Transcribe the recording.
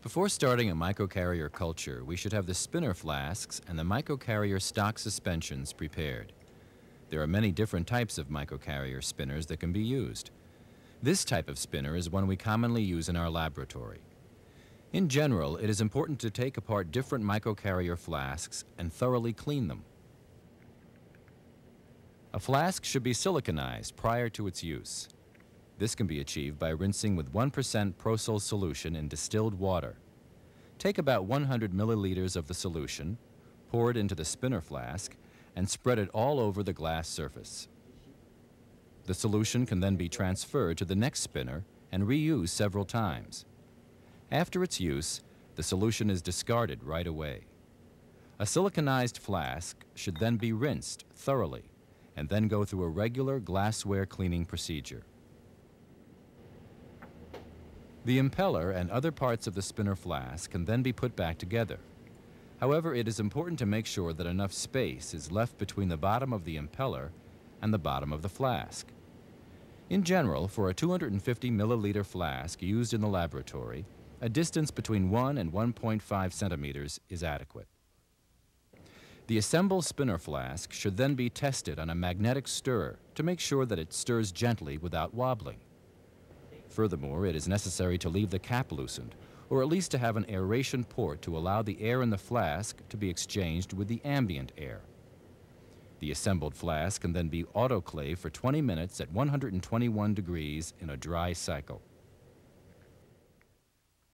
Before starting a microcarrier culture, we should have the spinner flasks and the microcarrier stock suspensions prepared. There are many different types of microcarrier spinners that can be used. This type of spinner is one we commonly use in our laboratory. In general, it is important to take apart different microcarrier flasks and thoroughly clean them. A flask should be siliconized prior to its use. This can be achieved by rinsing with 1% Prosol solution in distilled water. Take about 100 milliliters of the solution, pour it into the spinner flask, and spread it all over the glass surface. The solution can then be transferred to the next spinner and reused several times. After its use, the solution is discarded right away. A siliconized flask should then be rinsed thoroughly and then go through a regular glassware cleaning procedure. The impeller and other parts of the spinner flask can then be put back together. However, it is important to make sure that enough space is left between the bottom of the impeller and the bottom of the flask. In general, for a 250 milliliter flask used in the laboratory, a distance between 1 and 1.5 centimeters is adequate. The assembled spinner flask should then be tested on a magnetic stirrer to make sure that it stirs gently without wobbling. Furthermore, it is necessary to leave the cap loosened, or at least to have an aeration port to allow the air in the flask to be exchanged with the ambient air. The assembled flask can then be autoclaved for 20 minutes at 121 degrees in a dry cycle.